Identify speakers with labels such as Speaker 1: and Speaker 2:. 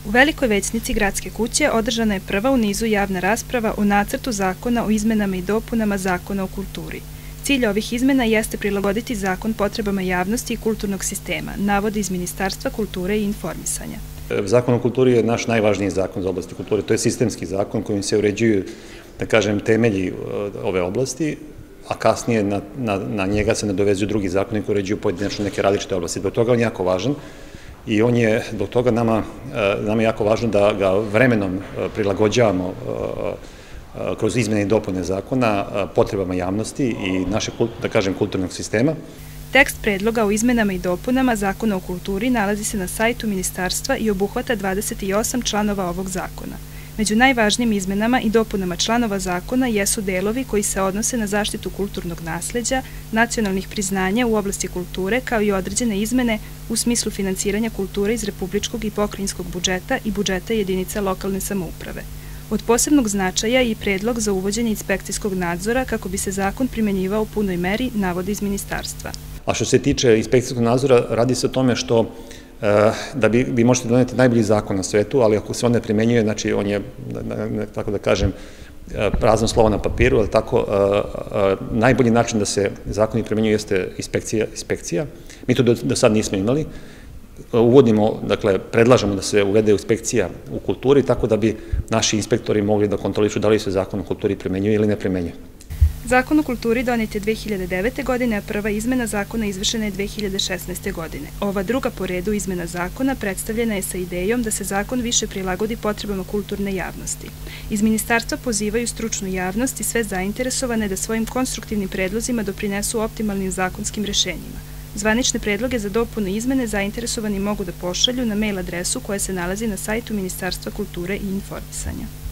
Speaker 1: U Velikoj Većnici Gradske kuće održana je prva u nizu javna rasprava o nacrtu zakona o izmenama i dopunama Zakona o kulturi. Cilj ovih izmena jeste prilagoditi zakon potrebama javnosti i kulturnog sistema, navodi iz Ministarstva kulture i informisanja.
Speaker 2: Zakon o kulturi je naš najvažniji zakon za oblasti kulture. To je sistemski zakon kojim se uređuju, da kažem, temelji ove oblasti, a kasnije na njega se nadovezuju drugi zakoni koji uređuju pojedinačno neke različite oblasti. Zbog toga on je jako važan i on je, zbog toga nama je jako važno da ga vremenom prilagođavamo kroz izmene i dopune zakona potrebama javnosti i našeg, da kažem, kulturnog sistema.
Speaker 1: Tekst predloga o izmenama i dopunama Zakona o kulturi nalazi se na sajtu Ministarstva i obuhvata 28 članova ovog zakona. Među najvažnijim izmenama i dopunama članova zakona jesu delovi koji se odnose na zaštitu kulturnog nasleđa, nacionalnih priznanja u oblasti kulture, kao i određene izmene u smislu finansiranja kulture iz republičkog i pokrajinskog budžeta i budžeta jedinica lokalne samouprave. Od posebnog značaja je i predlog za uvođenje inspekcijskog nadzora kako bi se zakon primenjivao u punoj meri, navodi iz Ministarstva.
Speaker 2: A što se tiče inspekcijskog nadzora, radi se o tome što da vi možete doneti najbolji zakon na svetu, ali ako se on ne primenjuje, znači on je, tako da kažem, prazno slovo na papiru, ali tako, najbolji način da se zakoni primenjuju jeste inspekcija. Mi to do sad nismo imali. Uvodimo, dakle, predlažemo da se uvede inspekcija u kulturi, tako da bi naši inspektori mogli da kontrolišu da li se zakon o kulturi primenjuje ili ne primenjuje.
Speaker 1: Zakon o kulturi donet je 2009. godine, a prva izmena zakona izvršena je 2016. godine. Ova druga po redu izmena zakona predstavljena je sa idejom da se zakon više prilagodi potrebama kulturne javnosti. Iz Ministarstva pozivaju stručnu javnost i sve zainteresovane da svojim konstruktivnim predlozima doprinesu optimalnim zakonskim rešenjima. Zvanične predloge za dopunu izmene zainteresovani mogu da pošalju na mail adresu koja se nalazi na sajtu Ministarstva kulture i informisanja.